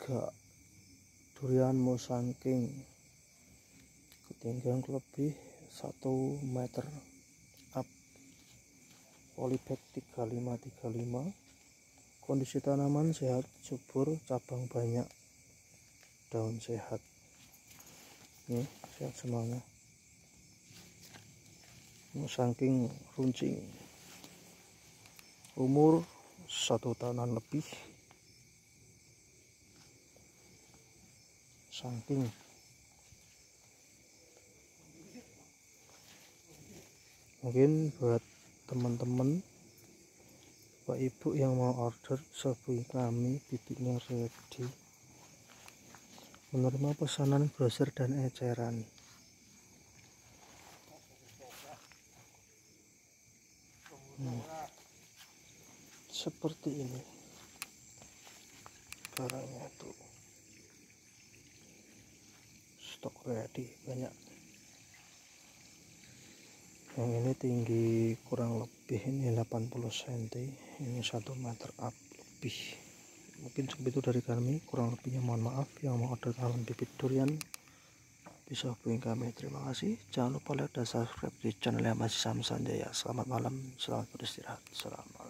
3 durian Musangking ketinggian lebih 1 meter up, polybag 3535. Kondisi tanaman sehat, subur, cabang banyak, daun sehat. Nih, sehat semuanya. Musangking runcing, umur 1 tahunan lebih. Musangking mungkin buat teman-teman Bapak Ibu yang mau order hubungi kami, bibitnya ready, menerima pesanan brosur dan eceran. Seperti ini barangnya tuh, stok ready banyak. Yang ini tinggi kurang lebih ini 80 cm, ini 1 meter up lebih. Mungkin segitu dari kami, kurang lebihnya mohon maaf. Yang mau order tanaman bibit durian bisa hubungi kami. Terima kasih. Jangan lupa like dan subscribe di channel yang masih Sam Sanjaya. Selamat malam, selamat beristirahat. Selamat.